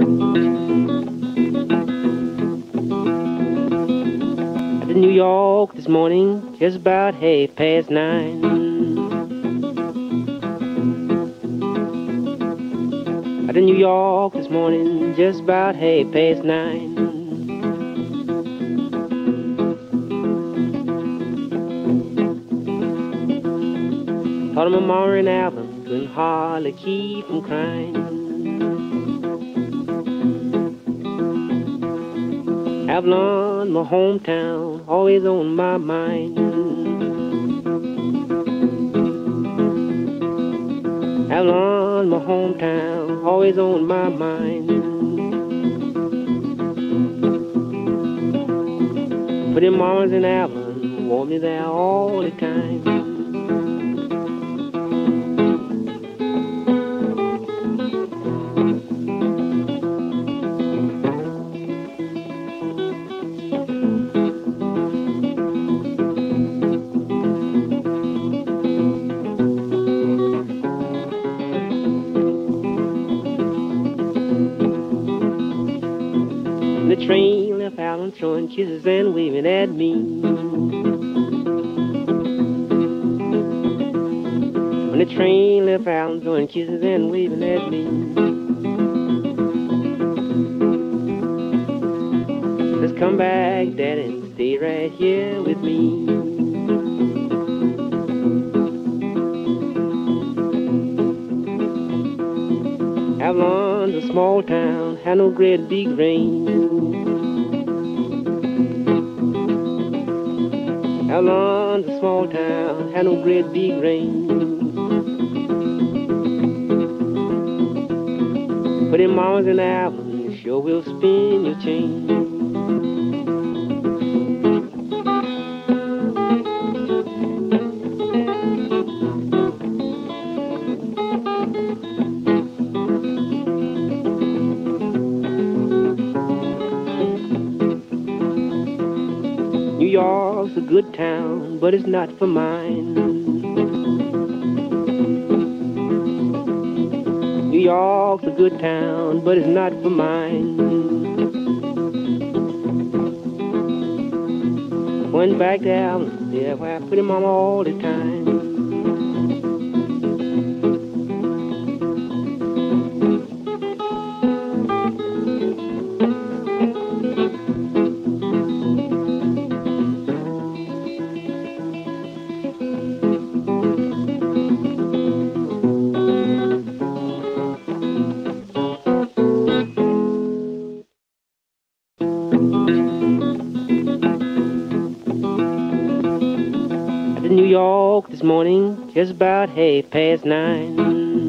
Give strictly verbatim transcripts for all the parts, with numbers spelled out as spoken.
In New York this morning, just about half past nine. Out in New York this morning, just about half past nine. Thought of my mama and Alvin, couldn't hardly keep from crying. Avalon, my hometown, always on my mind. Avalon, my hometown, always on my mind. But them mamas in Avalon want me there all the time. The train left Allen throwing kisses and waving at me. When the train left Allen throwing kisses and waving at me. Let's come back, Daddy, and stay right here with me. Avalon's a small town, had no great big rain. Avalon's a small town, had no great big rain. But them mamas in Avalon sure will spin your chain. New York's a good town, but it's not for mine. New York's a good town, but it's not for mine. Went back to Allen, yeah, where I put him on all the time. In New York this morning, just about half past nine.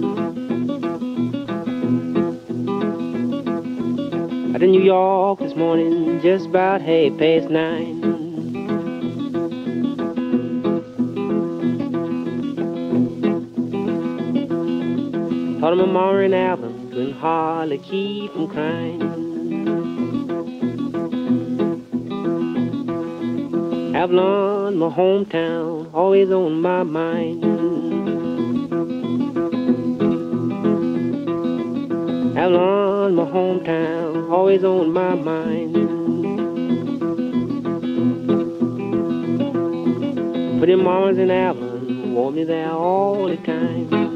Out in New York this morning, just about half past nine. Thought of my mama and Alvin, couldn't hardly keep from crying. Avalon, my hometown, always on my mind. Avalon, my hometown, always on my mind. But them mamas in Avalon want me there all the time.